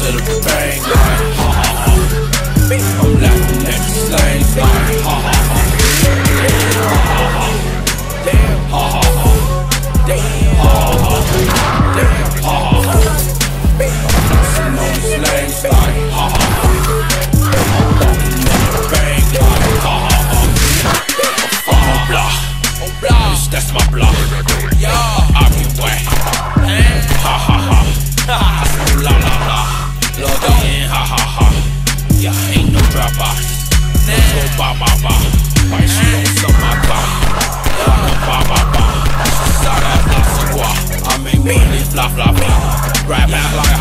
to the bank like ha ha ha. I'm laughing at the slangs like ha ha ha. Damn ha ha ha. Damn ha ha ha. Damn ha ha ha. I'm dancing on the slangs like ha ha ha. I'm walking in the bank like ha ha ha. I'm on block, bitch, that's my block. I'll be whack. Ha ha ha. La la la. Log in, ha ha ha. Yeah, ain't no drop box. Go ba ba ba. Why she gon' suck my cock? Ba ba ba. Side ass la squat. I make money, fly fly fly. Rap out like